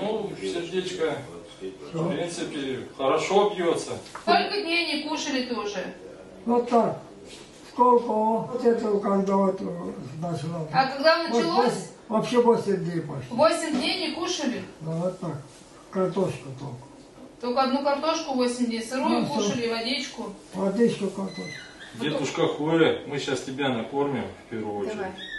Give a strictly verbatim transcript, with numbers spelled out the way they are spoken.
Ну, сердечко, в принципе, хорошо бьется. Сколько дней не кушали тоже? Вот так. Сколько? Вот это когда вот начало. А когда началось? Вообще восемь дней почти. восемь дней не кушали? Да, вот так. Картошку только. Только одну картошку восемь дней, сырую Ну, кушали, водичку. Водичку, картошку. Дедушка Хоря, мы сейчас тебя накормим в первую очередь. Давай.